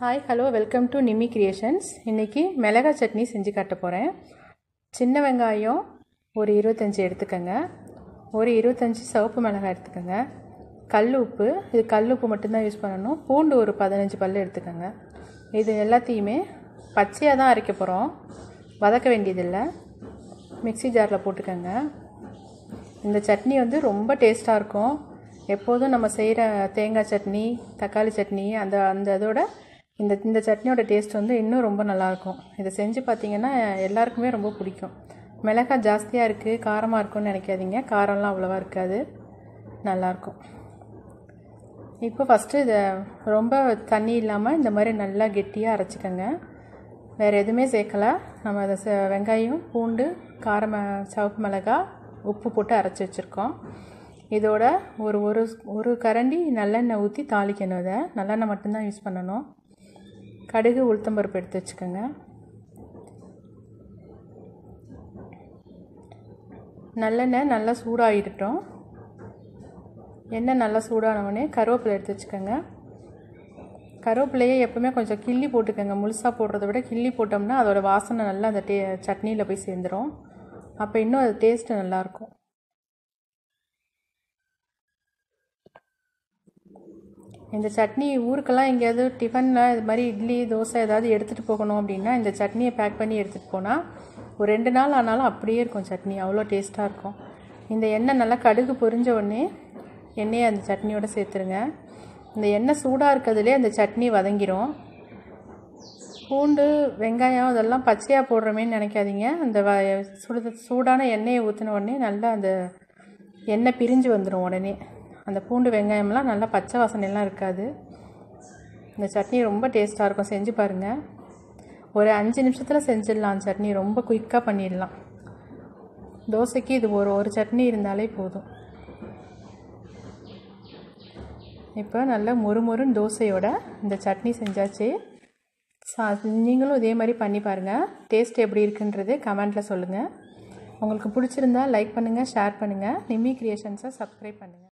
Hi hello welcome to Nimmi creations. இன்றைக்கி மிளகாய் சட்னி செஞ்சு காட்ட போகிறேன். சின்ன வெங்காயம் ஒரு 25 எடுத்துக்கோங்க. ஒரு 25 சிவப்பு மிளகாய் எடுத்துக்கோங்க. கல் உப்பு, இது கல் உப்பு மட்டும்தான் யூஸ் பண்ணணும். பூண்டு ஒரு 15 பல் எடுத்துக்கோங்க. இது எல்லாத்தையுமே பச்சையாக தான் அரைக்க போகிறோம், வதக்க வேண்டியதில்லை. மிக்ஸி ஜாரில் போட்டுக்கோங்க. இந்த சட்னி ரொம்ப டேஸ்ட்டாக இருக்கும். எப்போதும் நம்ம செய்கிற தேங்காய் சட்னி, தக்காளி சட்னி அந்த இதோட இந்த சட்னியோட டேஸ்ட் இன்னும் ரொம்ப நல்லாயிருக்கும். இதை செஞ்சு பார்த்திங்கன்னா எல்லாருக்குமே ரொம்ப பிடிக்கும். மிளகாய் ஜாஸ்தியாக இருக்குது, காரமாக இருக்கும்னு நினைக்காதீங்க. காரம்லாம் அவ்வளோவா இருக்காது, நல்லாயிருக்கும். இப்போ ஃபஸ்ட்டு இதை ரொம்ப தண்ணி இல்லாமல் இந்த மாதிரி நல்லா கெட்டியாக அரைச்சிக்கோங்க. வேறு எதுவுமே சேர்க்கலை. நம்ம அதை வெங்காயம், பூண்டு, சிவப்பு மிளகாய், உப்பு போட்டு அரைச்சி வச்சுருக்கோம். இதோட ஒரு கரண்டி நல்லெண்ணெய் ஊற்றி தாளிக்கணும். இதை நல்லெண்ணெய் மட்டும்தான் யூஸ் பண்ணணும். கடுகு, உளுத்தம்பருப்பு எடுத்து வச்சுக்கோங்க. நல்லெண்ணெய் நல்லா சூடாகிடட்டும். எண்ணெய் நல்லா சூடானவுடனே கருவேப்பிலை எடுத்து வச்சுக்கோங்க. கருவேப்பிலையே எப்போவுமே கொஞ்சம் கிள்ளி போட்டுக்கோங்க. முழுசாக போடுறத விட கிள்ளி போட்டோம்னா அதோட வாசனை நல்லா அந்த சட்னியில் போய் சேர்ந்துடும். அப்போ இன்னும் அது டேஸ்ட்டு நல்லாயிருக்கும். இந்த சட்னி ஊருக்கெல்லாம் எங்கேயாவது டிஃபனில் இது மாதிரி இட்லி, தோசை ஏதாவது எடுத்துகிட்டு போகணும் அப்படின்னா இந்த சட்னியை பேக் பண்ணி எடுத்துகிட்டு போனால் ஒரு 2 நாள் ஆனாலும் அப்படியே இருக்கும் சட்னி. அவ்வளோ டேஸ்ட்டாக இருக்கும். இந்த எண்ணெய் நல்லா கடுகு பொரிஞ்ச உடனே எண்ணெயை அந்த சட்னியோடு சேர்த்துருங்க. இந்த எண்ணெய் சூடாக இருக்கிறதுலே அந்த சட்னி வதங்கிடும். பூண்டு, வெங்காயம் இதெல்லாம் பச்சையாக போடுறோமேன்னு நினைக்காதீங்க. அந்த சூடான எண்ணெயை ஊற்றின உடனே நல்லா அந்த எண்ணெய் பிரிஞ்சு வந்துடும். உடனே அந்த பூண்டு, வெங்காயம்லாம் நல்லா பச்சை வாசனைலாம் இருக்காது. இந்த சட்னி ரொம்ப டேஸ்ட்டாக இருக்கும். செஞ்சு பாருங்கள். ஒரு 5 நிமிஷத்தில் செஞ்சிடலாம். சட்னி ரொம்ப குயிக்காக பண்ணிடலாம். தோசைக்கு இது ஒரு சட்னி இருந்தாலே போதும். இப்போ நல்லா மொறுமொறுன்னு தோசையோட இந்த சட்னி செஞ்சாச்சு. நீங்களும் இதே மாதிரி பண்ணி பாருங்கள். டேஸ்ட் எப்படி இருக்குன்றது கமெண்ட்டில் சொல்லுங்கள். உங்களுக்கு பிடிச்சிருந்தா லைக் பண்ணுங்கள், ஷேர் பண்ணுங்கள். நிம்மி கிரியேஷன்ஸை சப்ஸ்கிரைப் பண்ணுங்கள்.